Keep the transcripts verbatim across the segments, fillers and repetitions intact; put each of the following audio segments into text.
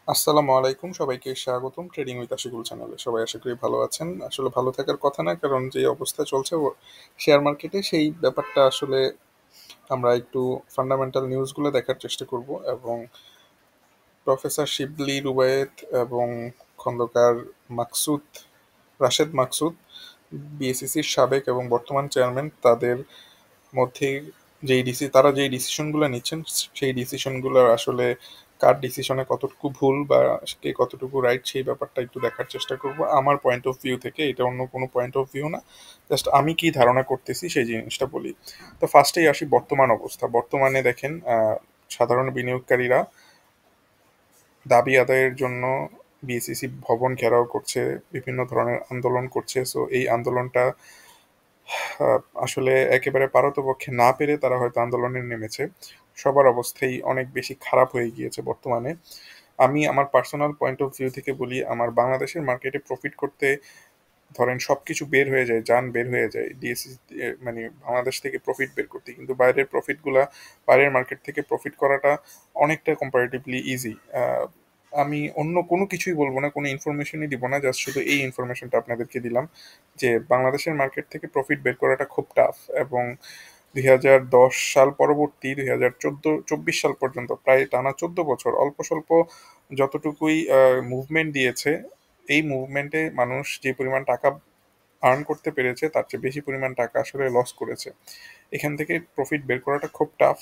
আসসালামু আলাইকুম, সবাইকে স্বাগতম ট্রেডিং উইথ আশিকুল চ্যানেলে। সবাই আশা করি ভালো আছেন। আসলে ভালো থাকার কথা না, কারণ যে অবস্থা চলছে শেয়ার মার্কেটে, সেই ব্যাপারটা আসলে আমরা একটু ফান্ডামেন্টাল নিউজগুলো দেখার চেষ্টা করব। এবং প্রফেসর শিবলি রুবায়েত এবং খন্দকার মাকসুদ রাশেদ মাকসুদ, বিএসইসির সাবেক এবং বর্তমান চেয়ারম্যান, তাদের মধ্যে যেই ডিসি তারা যেই ডিসিশনগুলো নিচ্ছেন, সেই ডিসিশনগুলো আসলে কার ডিসিশনে কতটুকু ভুল বা কে কতটুকু রাইট, সেই ব্যাপারটা একটু দেখার চেষ্টা করব আমার পয়েন্ট অফ ভিউ থেকে। এটা অন্য কোনো পয়েন্ট অফ ভিউ না, জাস্ট আমি কি ধারণা করতেছি সেই জিনিসটা বলি। তো ফার্স্টেই আসি বর্তমান অবস্থা। বর্তমানে দেখেন, আহ, সাধারণ বিনিয়োগকারীরা দাবি আদায়ের জন্য বিএসইসি ভবন ঘেরাও করছে, বিভিন্ন ধরনের আন্দোলন করছে। সো এই আন্দোলনটা আহ, আসলে একেবারে পারতপক্ষে না পেরে তারা হয়তো আন্দোলনে নেমেছে। সবার অবস্থাই অনেক বেশি খারাপ হয়ে গিয়েছে বর্তমানে। আমি আমার পার্সোনাল পয়েন্ট অফ ভিউ থেকে বলি, আমার বাংলাদেশের মার্কেটে প্রফিট করতে ধরেন সবকিছু বের হয়ে যায়, যান বের হয়ে যায় ডিএসসি, মানে বাংলাদেশ থেকে প্রফিট বের করতে, কিন্তু বাইরের প্রফিটগুলা, বাইরের মার্কেট থেকে প্রফিট করাটা অনেকটা কম্পারেটিভলি ইজি। আমি অন্য কোনো কিছুই বলবো না, কোনো ইনফরমেশনই দিব না, জাস্ট শুধু এই ইনফরমেশনটা আপনাদেরকে দিলাম যে বাংলাদেশের মার্কেট থেকে প্রফিট বের করাটা খুব টাফ। এবং দুই হাজার দশ সাল পরবর্তী দুই হাজার চোদ্দ চব্বিশ সাল পর্যন্ত প্রায় টানা চোদ্দ বছর অল্প স্বল্প যতটুকুই মুভমেন্ট দিয়েছে, এই মুভমেন্টে মানুষ যে পরিমাণ টাকা আর্ন করতে পেরেছে তার চেয়ে বেশি পরিমাণ টাকা আসলে লস করেছে। এখান থেকে প্রফিট বের করাটা খুব টাফ।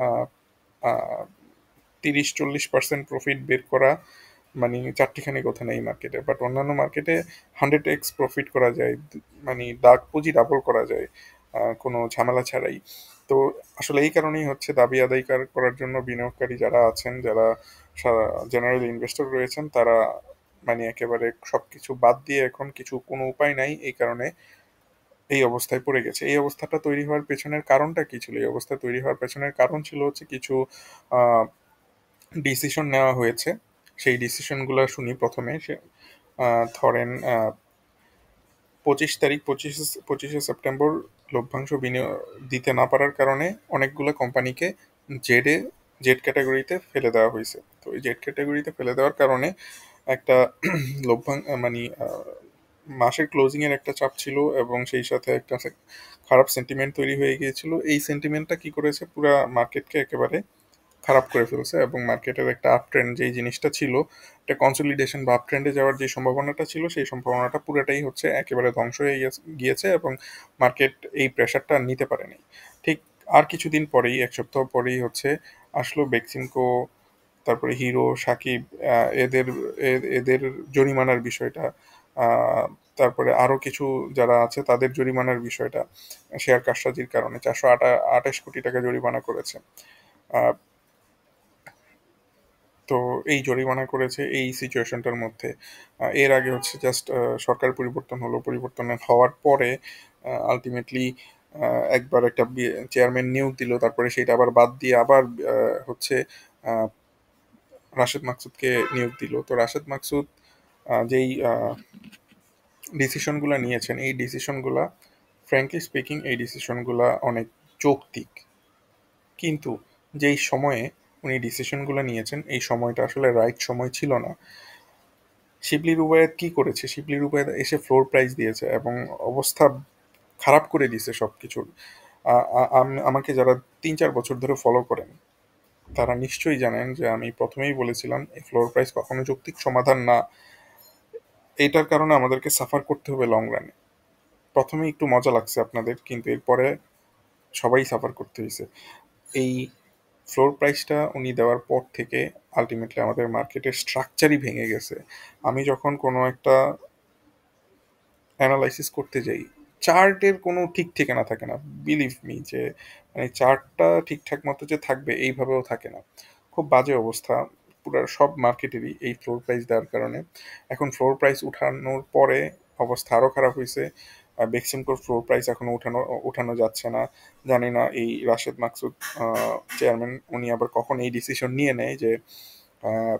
তিরিশ চল্লিশ পার্সেন্ট প্রফিট বের করা মানে চারটিখানি কথা নেই মার্কেটে, বাট অন্যান্য মার্কেটে হান্ড্রেড এক্স প্রফিট করা যায়, মানে ডাক পুঁজি ডাবল করা যায় আহ, কোনো ঝামেলা ছাড়াই। তো আসলে এই কারণেই হচ্ছে দাবি আদায় কর- করার জন্য বিনিয়োগকারী যারা আছেন, যারা জেনারেল ইনভেস্টর রয়েছেন, তারা মানে একেবারে সবকিছু বাদ দিয়ে এখন কিছু কোনো উপায় নাই, এই কারণে এই অবস্থায় পড়ে গেছে। এই অবস্থাটা তৈরি হওয়ার পেছনের কারণটা কি ছিল? এই অবস্থা তৈরি হওয়ার পেছনের কারণ ছিল হচ্ছে কিছু ডিসিশন নেওয়া হয়েছে। সেই ডিসিশনগুলো শুনি প্রথমে। সে আহ, ধরেন, আহ, পঁচিশ তারিখ পঁচিশে পঁচিশে সেপ্টেম্বর লভ্যাংশ বিনিয়োগ দিতে না পারার কারণে অনেকগুলো কোম্পানিকে জেডে জেড ক্যাটাগরিতে ফেলে দেওয়া হয়েছে। তো এই জেড ক্যাটাগরিতে ফেলে দেওয়ার কারণে একটা লভ্যাংশ মানে আহ, মাসের ক্লোজিং এর একটা চাপ ছিল, এবং সেই সাথে একটা সে- খারাপ সেন্টিমেন্ট তৈরি হয়ে গিয়েছিল। এই সেন্টিমেন্টটা কি করেছে, পুরা মার্কেটকে একেবারে খারাপ করে ফেলছে। এবং মার্কেটের একটা আপ ট্রেন্ড যেই জিনিসটা ছিল, একটা কনসলিডেশন বা আপ ট্রেন্ডে যাওয়ার যে সম্ভাবনাটা ছিল, সেই সম্ভাবনাটা পুরোটাই হচ্ছে একেবারে ধ্বংস হয়ে গিয়েছে- গিয়েছে, এবং মার্কেট এই প্রেশারটা নিতে পারেনি। ঠিক আর কিছুদিন পরেই, এক সপ্তাহ পরেই হচ্ছে আসলো বেক্সিমকো, তারপরে হিরো, সাকিব, আহ, এদের এ- এদের জরিমানার বিষয়টা, আহ, তারপরে আরো কিছু যারা আছে তাদের জরিমানার বিষয়টা, শেয়ার কারসাজির কারণে চারশো আটা আঠাশ কোটি টাকা জরিমানা করেছে। আহ, তো এই জরিমানা করেছে এই সিচুয়েশনটার মধ্যে। আহ, এর আগে হচ্ছে জাস্ট সরকার পরিবর্তন হলো, পরিবর্তন হওয়ার পরে আলটিমেটলি একবার একটা চেয়ারম্যান নিয়োগ দিল, তারপরে সেটা আবার বাদ দিয়ে আবার আহ, হচ্ছে আহ, রাশেদ মাকসুদকে নিয়োগ দিল। তো রাশেদ মাকসুদ আহ, যেই ডিসিশনগুলো নিয়েছেন, এই ডিসিশনগুলা ফ্র্যাঙ্কলি স্পিকিং এই ডিসিশনগুলা অনেক যৌক্তিক, কিন্তু যেই সময়ে উনি ডিসিশনগুলো নিয়েছেন, এই সময়টা আসলে রাইট সময় ছিল না। শিবলি রুবায়েত কি করেছে? শিবলি রুবায়েত এসে ফ্লোর প্রাইস দিয়েছে এবং অবস্থা খারাপ করে দিয়েছে সব কিছুর। আ- আ- আম- আমাকে যারা তিন চার বছর ধরে ফলো করেন, তারা নিশ্চয়ই জানেন যে আমি প্রথমেই বলেছিলাম এই ফ্লোর প্রাইস কখনো যৌক্তিক সমাধান না। এইটার কারণে আমাদেরকে সাফার করতে হবে লং রানে। প্রথমে একটু মজা লাগছে আপনাদের, কিন্তু এরপরে সবাই সাফার করতে হয়েছে। এই ফ্লোর প্রাইসটা উনি দেওয়ার পর থেকে আলটিমেটলি আমাদের মার্কেটের স্ট্রাকচারই ভেঙে গেছে। আমি যখন কোনো একটা অ্যানালাইসিস করতে যাই, চার্টের কোনো ঠিক ঠিকানা থাকে না। বিলিভ মি যে মানে চার্টটা ঠিকঠাক মতো যে থাকবে এইভাবেও থাকে না। খুব বাজে অবস্থা পুরো সব মার্কেটেরই এই ফ্লোর প্রাইস দেওয়ার কারণে। এখন ফ্লোর প্রাইস উঠানোর পরে অবস্থা আরও খারাপ হয়েছে। বেক্সিমকোর ফ্লোর প্রাইস এখনো উঠানো উঠানো যাচ্ছে না। জানি না এই রাশেদ মাকসুদ চেয়ারম্যান উনি আবার কখন এই ডিসিশন নিয়ে নেয় যে আহ,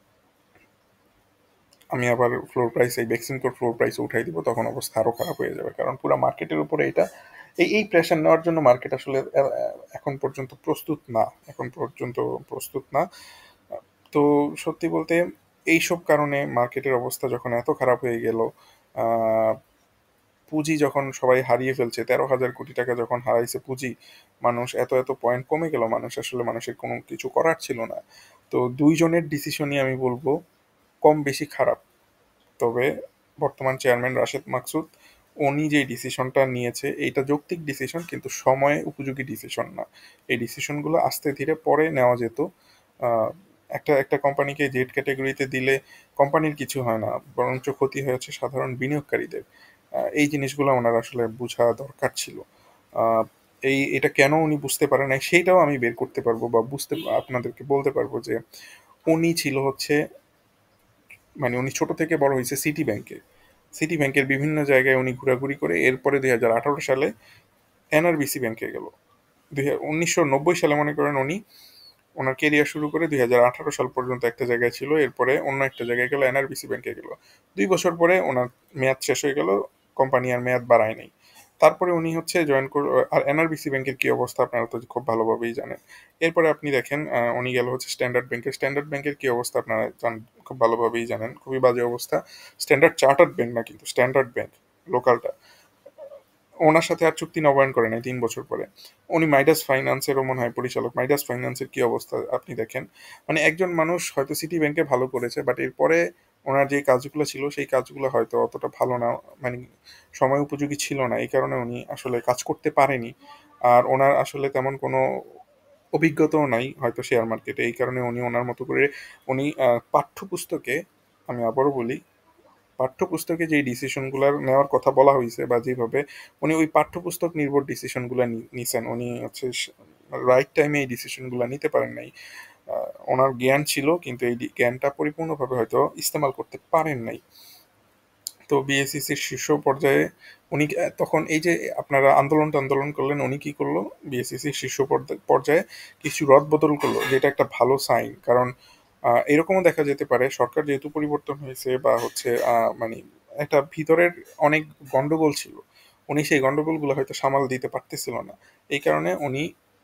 আমি আবার ফ্লোর প্রাইস এই বেক্সিমকোর ফ্লোর প্রাইস উঠাই দিব, তখন অবস্থা আরো খারাপ হয়ে যাবে, কারণ পুরো মার্কেটের উপরে এটা এই এই প্রেশার নেওয়ার জন্য মার্কেট আসলে আহ, এখন পর্যন্ত প্রস্তুত না, এখন পর্যন্ত প্রস্তুত না। তো সত্যি বলতে এইসব কারণে মার্কেটের অবস্থা যখন এত খারাপ হয়ে গেল, আহ, পুঁজি যখন সবাই হারিয়ে ফেলছে, তেরো হাজার কোটি টাকা যখন হারাইছে পুঁজি, মানুষ এত এত পয়েন্ট কমে গেল, মানুষ আসলে মানুষের কোনো কিছু করার ছিল না। তো দুইজনের ডিসিশনই আমি বলবো কম বেশি খারাপ। তবে বর্তমান চেয়ারম্যান রাশেদ মাকসুদ, উনি যে ডিসিশনটা নিয়েছে এইটা যৌক্তিক ডিসিশন, কিন্তু সময় উপযোগী ডিসিশন না। এই ডিসিশনগুলো আস্তে ধীরে পরে নেওয়া যেত। আহ, একটা একটা কোম্পানিকে জেড ক্যাটাগরিতে দিলে কোম্পানির কিছু হয় না, বরঞ্চ ক্ষতি হয়েছে সাধারণ বিনিয়োগকারীদের। আহ, এই জিনিসগুলো ওনার আসলে বোঝা দরকার ছিল। আহ, এই এটা কেন উনি বুঝতে পারে নাই সেইটাও আমি বের করতে পারবো, বা বুঝতে আপনাদেরকে বলতে পারবো যে উনি ছিল হচ্ছে, মানে উনি ছোট থেকে বড় হয়েছে সিটি ব্যাংকে। সিটি ব্যাংকের বিভিন্ন জায়গায় উনি ঘোরাঘুরি করে এরপরে দুই হাজার আঠারো সালে এনআরবিসি ব্যাংকে গেল। দুই উনিশশো নব্বই সালে মনে করেন উনি ওনার কেরিয়ার শুরু করে দুই হাজার আঠারো সাল পর্যন্ত একটা জায়গায় ছিল, এরপরে অন্য একটা জায়গায় গেল, এনআরবিসি ব্যাংকে গেল। দুই বছর পরে ওনার মেয়াদ শেষ হয়ে গেল, কোম্পানি আর মেয়াদ বাড়ায় নাই। তারপরে উনি হচ্ছে জয়েন কর, আর এনআরবিসি ব্যাংকের কি অবস্থা আপনারা তো খুব ভালোভাবেই জানেন। এরপরে আপনি দেখেন আহ, উনি গেল হচ্ছে স্ট্যান্ডার্ড ব্যাংকের। স্ট্যান্ডার্ড ব্যাংকের কি অবস্থা আপনারা জান, খুব ভালোভাবেই জানেন, খুবই বাজে অবস্থা। স্ট্যান্ডার্ড চার্টার্ড ব্যাংক না, কিন্তু স্ট্যান্ডার্ড ব্যাংক লোকালটা, ওনার সাথে আর চুক্তি নবায়ন করে নাই তিন বছর পরে। উনি মাইডাস ফাইন্যান্সেরও মনে হয় পরিচালক। মাইডাস ফাইন্যান্সের কি অবস্থা আপনি দেখেন। মানে একজন মানুষ হয়তো সিটি ব্যাংকে ভালো করেছে, বাট এরপরে ওনার যে কাজগুলো ছিল সেই কাজগুলো হয়তো অতটা ভালো না, মানে সময় উপযোগী ছিল না, এই কারণে উনি আসলে কাজ করতে পারেনি। আর ওনার আসলে তেমন কোনো অভিজ্ঞতাও নাই হয়তো শেয়ার মার্কেটে, এই কারণে উনি ওনার মতো করে উনি আহ, পাঠ্যপুস্তকে, আমি আবারও বলি, পাঠ্যপুস্তকে যেই ডিসিশনগুলো নেওয়ার কথা বলা হয়েছে বা যেভাবে উনি ওই পাঠ্যপুস্তক নির্ভর ডিসিশনগুলো নিছেন, উনি হচ্ছে রাইট টাইমে এই ডিসিশনগুলো নিতে পারেন নাই। আহ, ওনার জ্ঞান ছিল, কিন্তু এই ডি- জ্ঞানটা পরিপূর্ণভাবে হয়তো ইস্তেমাল করতে পারেন নাই। তো বিএসসিসির শীর্ষ পর্যায়ে উনি আহ, তখন এই যে আপনারা আন্দোলন আন্দোলন করলেন, উনি কি করলো, বিএসসিসির শীর্ষ পর্যা- পর্যায়ে কিছু রদবদল করলো, যেটা একটা ভালো সাইন। কারণ আহ, এরকমও দেখা যেতে পারে সরকার যেহেতু পরিবর্তন হয়েছে বা হচ্ছে আহ, মানে একটা ভিতরের অনেক গন্ডগোল ছিল, উনি সেই গন্ডগোলগুলো হয়তো সামাল দিতে পারতেছিল না। এই কারণে উনি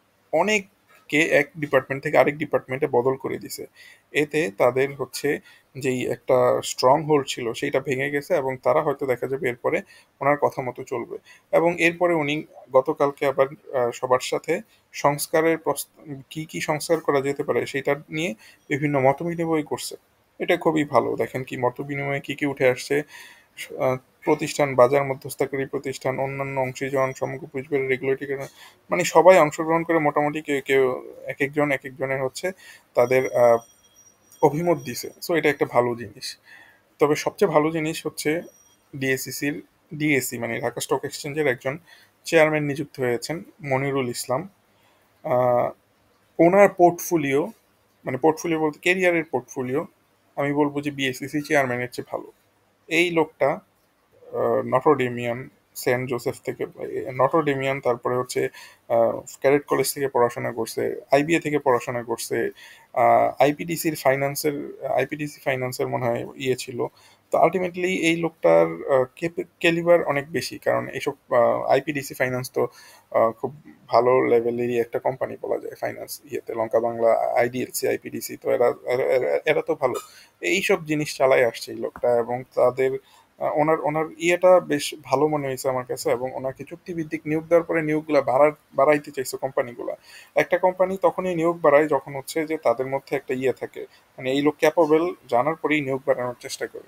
অনেককে এক ডিপার্টমেন্ট থেকে আরেক ডিপার্টমেন্টে বদল করে দিছে। এতে তাদের হচ্ছে যেই একটা স্ট্রং হোল্ড ছিল সেইটা ভেঙে গেছে, এবং তারা হয়তো দেখা যাবে এরপরে ওনার কথা মতো চলবে। এবং এরপরে উনি গতকালকে আবার আহ, সবার সাথে সংস্কারের প্রস্ত- কি কি সংস্কার করা যেতে পারে সেটা নিয়ে বিভিন্ন মত বিনিময় করছে। এটা খুবই ভালো। দেখেন কি মত বিনিময়ে কি কি উঠে আসছে। আহ, প্রতিষ্ঠান, বাজার মধ্যস্থকারী প্রতিষ্ঠান, অন্যান্য অংশীজন, সমগ্র পুঁজিবাজার রেগুলেটরি, মানে সবাই অংশগ্রহণ করে মোটামুটি কেউ কেউ এক একজন এক একজনের হচ্ছে তাদের আহ, অভিমত দিছে। সো এটা একটা ভালো জিনিস। তবে সবচেয়ে ভালো জিনিস হচ্ছে ডিএসসিসির ডিএসসি মানে ঢাকা স্টক এক্সচেঞ্জের একজন চেয়ারম্যান নিযুক্ত হয়েছেন, মনিরুল ইসলাম। আহ, ওনার পোর্টফোলিও, মানে পোর্টফোলিও বলতে কেরিয়ারের পোর্টফোলিও, আমি বলবো যে বিএসসিসি চেয়ারম্যানের চেয়ে ভালো। এই লোকটা নটরডেমিয়ান, সেন্ট জোসেফ থেকে, নটরডেমিয়ান, তারপরে হচ্ছে ক্যাডেট কলেজ থেকে পড়াশোনা করছে, আইবিএ থেকে পড়াশোনা করছে, আইপিডিসির ফাইন্যান্সের, আইপিডিসি ফাইন্যান্সের মনে হয় ইয়ে ছিল। তো আলটিমেটলি এই লোকটার ক্যালিবার অনেক বেশি, কারণ এইসব আইপিডিসি ফাইন্যান্স তো আহ, খুব ভালো লেভেলেরই একটা কোম্পানি বলা যায় ফাইন্যান্স ইয়েতে, লঙ্কা বাংলা, আইডিএলসি, আইপিডিসি, তো এরা এরা এরা- এরা তো ভালো এইসব জিনিস চালাই আসছে এই লোকটা। এবং তাদের আহ, ওনার ওনার ইয়েটা বেশ ভালো মনে হয়েছে আমার কাছে, এবং ওনাকে চুক্তিভিত্তিক নিয়োগ দেওয়ার পরে নিয়োগগুলো বাড়ার বাড়াইতে চাইছে কোম্পানিগুলা। একটা কোম্পানি তখনই নিয়োগ বাড়ায় যখন হচ্ছে যে তাদের মধ্যে একটা ইয়ে থাকে, মানে এই লোক ক্যাপাবল, জানার পরেই নিয়োগ বাড়ানোর চেষ্টা করে।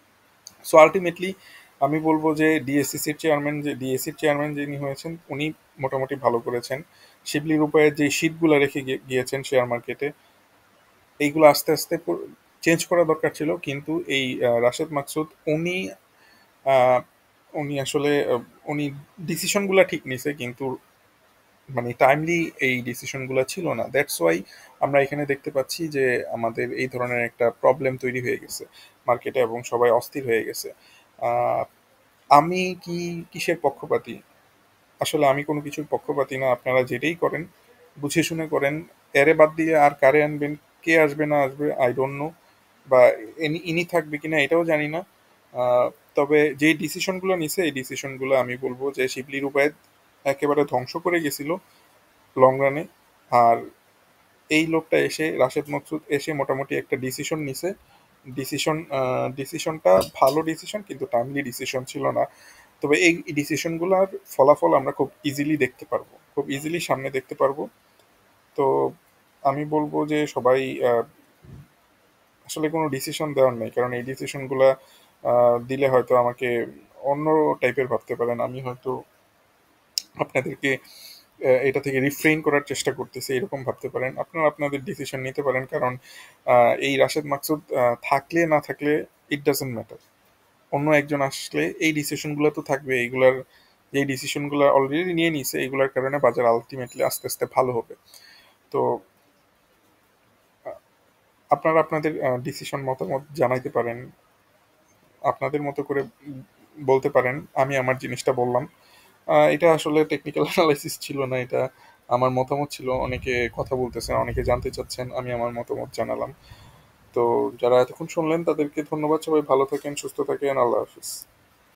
সো আলটিমেটলি আমি বলবো যে ডিএসসিসির চেয়ারম্যান, যে ডিএসসির চেয়ারম্যান যিনি হয়েছেন উনি মোটামুটি ভালো করেছেন। শিবলি রূপায়ের যে শিটগুলো রেখে গিয়ে- গিয়েছেন শেয়ার মার্কেটে, এইগুলো আস্তে আস্তে চেঞ্জ করা দরকার ছিল, কিন্তু এই আহ, রাশেদ মাকসুদ উনি আহ, উনি আসলে আহ, উনি ডিসিশনগুলো ঠিক নিছে, কিন্তু মানে টাইমলি এই ডিসিশনগুলো ছিল না। দ্যাটস ওয়াই আমরা এখানে দেখতে পাচ্ছি যে আমাদের এই ধরনের একটা প্রবলেম তৈরি হয়ে গেছে মার্কেটে, এবং সবাই অস্থির হয়ে গেছে। আহ, আমি কি কিসের পক্ষপাতী? আসলে আমি কোনো কিছুর পক্ষপাতী না। আপনারা যেটাই করেন বুঝে শুনে করেন। এরে বাদ দিয়ে আর কারে আনবেন, কে আসবে না আসবে আই ডোন্ট নো, বা ইনি ইনি থাকবে কিনা এটাও জানি না। আহ, তবে যে ডিসিশনগুলো নিছে এই ডিসিশনগুলো আমি বলবো যে শিবলি রুবায়েত একেবারে ধ্বংস করে গেছিল লং রানে। আর এই লোকটা এসে, রাশেদ মাকসুদ এসে মোটামুটি একটা ডিসিশন নিছে, ডিসিশন ডিসিশনটা ভালো ডিসিশন কিন্তু টাইমলি ডিসিশন ছিল না। তবে এই ডিসিশনগুলোর ফলাফল আমরা খুব ইজিলি দেখতে পারবো, খুব ইজিলি সামনে দেখতে পারবো। তো আমি বলবো যে সবাই আহ, আসলে কোনো ডিসিশন দেওয়ার নেই, কারণ এই ডিসিশনগুলো দিলে হয়তো আমাকে অন্য টাইপের ভাবতে পারেন, আমি হয়তো আপনাদেরকে আহ, এটা থেকে রিফ্রেইন করার চেষ্টা করতেছি এরকম ভাবতে পারেন। আপনারা আপনাদের ডিসিশন নিতে পারেন, কারণ আহ, এই রাশেদ মাকসুদ আহ, থাকলে না থাকলে ইট ডাজেন্ট ম্যাটার। অন্য একজন আসলে এই ডিসিশনগুলো তো থাকবে, এইগুলার যে ডিসিশনগুলো অলরেডি নিয়ে নিছে এগুলোর কারণে বাজার আলটিমেটলি আস্তে আস্তে ভালো হবে। তো আহ, আপনারা আপনাদের ডিসিশন মতামত জানাইতে পারেন, আপনাদের মতো করে উম বলতে পারেন। আমি আমার জিনিসটা বললাম। আহ, এটা আসলে টেকনিক্যাল অ্যানালাইসিস ছিল না, এটা আমার মতামত ছিল। অনেকে কথা বলতেছেন, অনেকে জানতে চাচ্ছেন, আমি আমার মতামত জানালাম। তো যারা এতক্ষণ শুনলেন তাদেরকে ধন্যবাদ। সবাই ভালো থাকেন, সুস্থ থাকেন, আল্লাহ হাফিজ।